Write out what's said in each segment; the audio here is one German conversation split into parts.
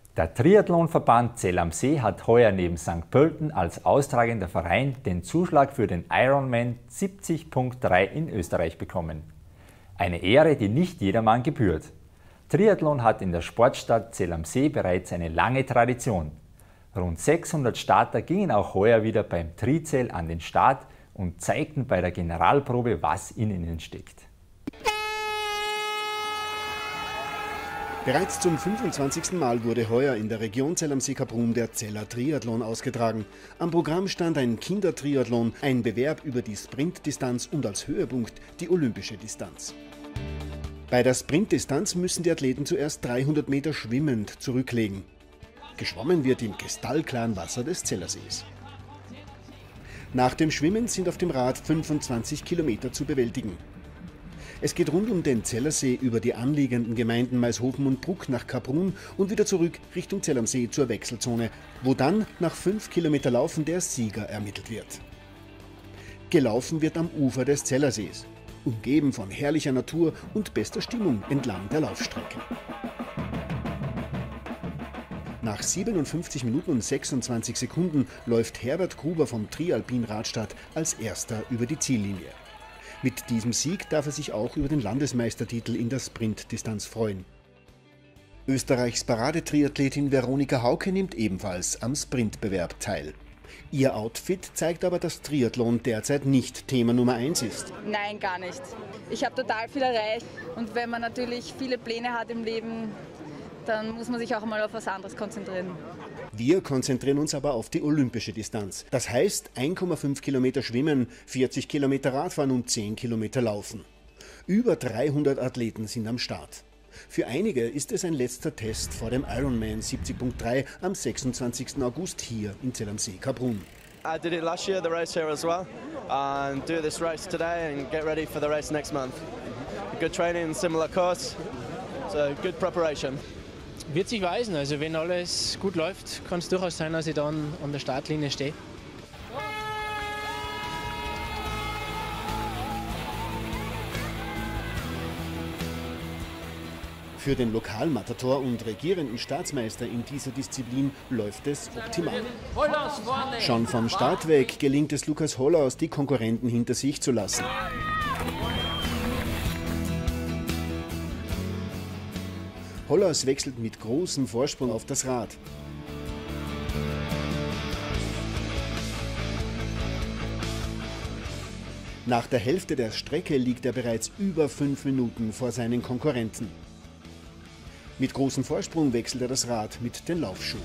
Der Triathlonverband Zell am See hat heuer neben St. Pölten als austragender Verein den Zuschlag für den Ironman 70.3 in Österreich bekommen. Eine Ehre, die nicht jedermann gebührt. Triathlon hat in der Sportstadt Zell am See bereits eine lange Tradition. Rund 600 Starter gingen auch heuer wieder beim Trizell an den Start und zeigten bei der Generalprobe, was in ihnen steckt. Bereits zum 25. Mal wurde heuer in der Region Zell am See-Kaprun der Zeller Triathlon ausgetragen. Am Programm stand ein Kindertriathlon, ein Bewerb über die Sprintdistanz und als Höhepunkt die olympische Distanz. Bei der Sprintdistanz müssen die Athleten zuerst 300 Meter schwimmend zurücklegen. Geschwommen wird im kristallklaren Wasser des Zellersees. Nach dem Schwimmen sind auf dem Rad 25 Kilometer zu bewältigen. Es geht rund um den Zellersee über die anliegenden Gemeinden Maishofen und Bruck nach Kaprun und wieder zurück Richtung Zell am See zur Wechselzone, wo dann nach 5 Kilometer Laufen der Sieger ermittelt wird. Gelaufen wird am Ufer des Zellersees, umgeben von herrlicher Natur und bester Stimmung entlang der Laufstrecke. Nach 57 Minuten und 26 Sekunden läuft Herbert Gruber vom Trialpin Radstadt als Erster über die Ziellinie. Mit diesem Sieg darf er sich auch über den Landesmeistertitel in der Sprintdistanz freuen. Österreichs Paradetriathletin Veronika Hauke nimmt ebenfalls am Sprintbewerb teil. Ihr Outfit zeigt aber, dass Triathlon derzeit nicht Thema Nummer 1 ist. Nein, gar nicht. Ich habe total viel erreicht und wenn man natürlich viele Pläne hat im Leben, dann muss man sich auch mal auf was anderes konzentrieren. Wir konzentrieren uns aber auf die olympische Distanz. Das heißt 1,5 Kilometer schwimmen, 40 Kilometer Radfahren und 10 Kilometer laufen. Über 300 Athleten sind am Start. Für einige ist es ein letzter Test vor dem Ironman 70.3 am 26. August hier in Zell am See Kaprun. I did it last year, the race here as well, and do this race today and get ready for the race next month. Good training, similar course, so good preparation. Wird sich weisen, also wenn alles gut läuft, kann es durchaus sein, dass ich dann an der Startlinie stehe. Für den Lokalmatador und regierenden Staatsmeister in dieser Disziplin läuft es optimal. Schon vom Start weg gelingt es Lukas Hollaus, die Konkurrenten hinter sich zu lassen. Hollaus wechselt mit großem Vorsprung auf das Rad. Nach der Hälfte der Strecke liegt er bereits über 5 Minuten vor seinen Konkurrenten. Mit großem Vorsprung wechselt er das Rad mit den Laufschuhen.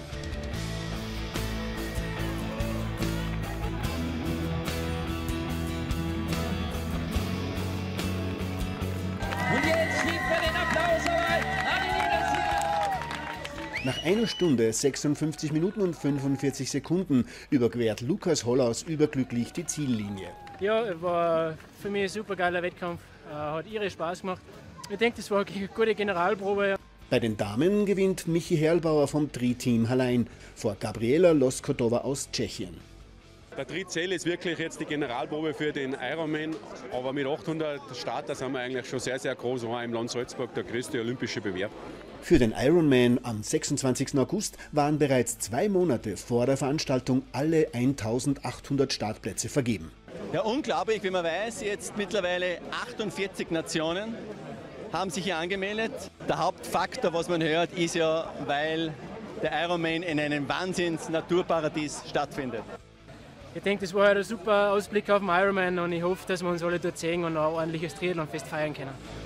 Nach 1 Stunde, 56 Minuten und 45 Sekunden überquert Lukas Hollaus überglücklich die Ziellinie. Ja, war für mich ein super geiler Wettkampf, hat irre Spaß gemacht. Ich denke, das war eine gute Generalprobe. Bei den Damen gewinnt Michi Herlbauer vom Tri-Team Hallein vor Gabriela Loskotova aus Tschechien. Der Trizell ist wirklich jetzt die Generalprobe für den Ironman, aber mit 800 Starter sind wir eigentlich schon sehr, sehr groß. War im Land Salzburg der größte olympische Bewerb. Für den Ironman am 26. August waren bereits 2 Monate vor der Veranstaltung alle 1800 Startplätze vergeben. Ja, unglaublich, wie man weiß, jetzt mittlerweile 48 Nationen haben sich hier angemeldet. Der Hauptfaktor, was man hört, ist ja, weil der Ironman in einem Wahnsinns-Naturparadies stattfindet. Ich denke, das war ein super Ausblick auf den Ironman und ich hoffe, dass wir uns alle dort sehen und ein ordentliches Triathlonfest feiern können.